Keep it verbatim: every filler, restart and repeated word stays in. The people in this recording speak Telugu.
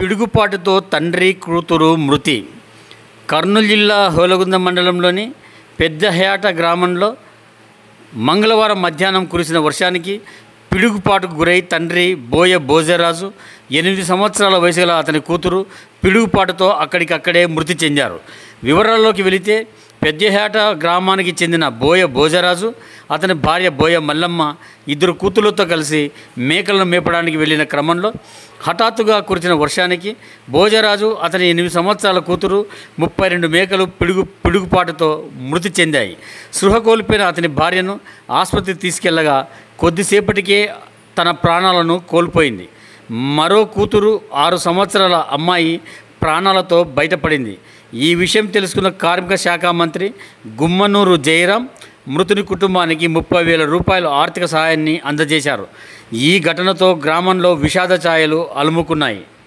పిడుగుపాటుతో తండ్రి కూతురు మృతి. కర్నూలు జిల్లా హోలగుంద మండలంలోని పెద్దహేట గ్రామంలో మంగళవారం మధ్యాహ్నం కురిసిన వర్షానికి పిడుగుపాటుకు గురై తండ్రి బోయ భోజరాజు, ఎనిమిది సంవత్సరాల వయసు గల అతని కూతురు పిడుగుపాటుతో అక్కడికక్కడే మృతి చెందారు. వివరాల్లోకి వెళితే పెద్దహేట గ్రామానికి చెందిన బోయ భోజరాజు, అతని భార్య బోయ మల్లమ్మ ఇద్దరు కూతుళ్లతో కలిసి మేకలను మేపడానికి వెళ్ళిన క్రమంలో హఠాత్తుగా కురిసిన వర్షానికి భోజరాజు, అతని ఎనిమిది సంవత్సరాల కూతురు ముప్పై రెండు మేకలు పిడుగు పిడుగుపాటుతో మృతి చెందాయి. స్పృహ కోల్పోయిన అతని భార్యను ఆసుపత్రికి తీసుకెళ్లగా కొద్దిసేపటికే తన ప్రాణాలను కోల్పోయింది. మరో కూతురు ఆరు సంవత్సరాల అమ్మాయి ప్రాణాలతో బయటపడింది. ఈ విషయం తెలుసుకున్న కార్మిక శాఖ మంత్రి గుమ్మనూరు జయరాం మృతుని కుటుంబానికి ముప్పై వేల రూపాయల ఆర్థిక సహాయాన్ని అందజేశారు. ఈ ఘటనతో గ్రామంలో విషాద ఛాయలు అలుముకున్నాయి.